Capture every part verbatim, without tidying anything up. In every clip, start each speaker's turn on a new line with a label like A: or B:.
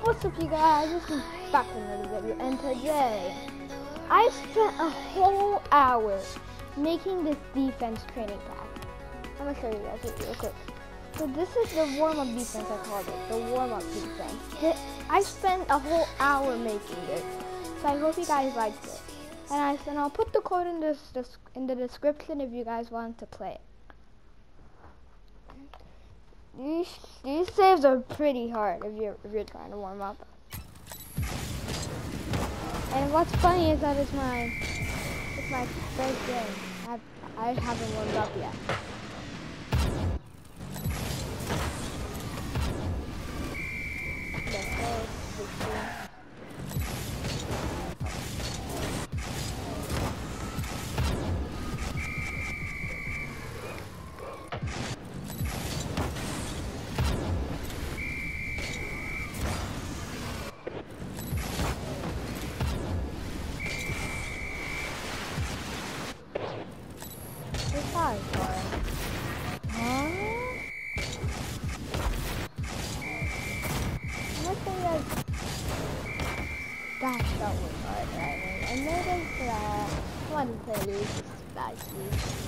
A: What's up, you guys? This is back with another video, and today I spent a whole hour making this defense training pack. I'm gonna show you guys it real quick. So this is the warm-up defense, I called it, the warm-up defense. Th- I spent a whole hour making this, so I hope you guys liked it. And I and I'll put the code in this, this in the description if you guys want to play it. These these saves are pretty hard if you're if you're trying to warm up. And what's funny is that it's my it's my first game. I I haven't warmed up yet. Hard for it. Huh? Nothing like that that was hard, right? I noticed that I wanted to play these spicy.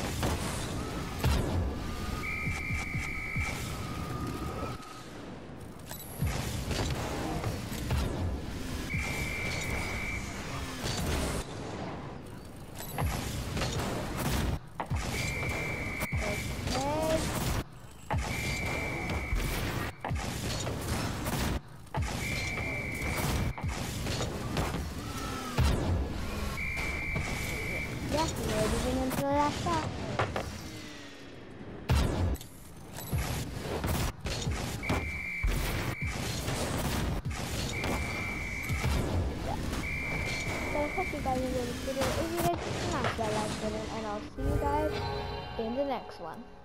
A: Yeah, we're moving into the last shot. So I hope you guys enjoyed this video. If you did, smash that like button, and I'll see you guys in the next one.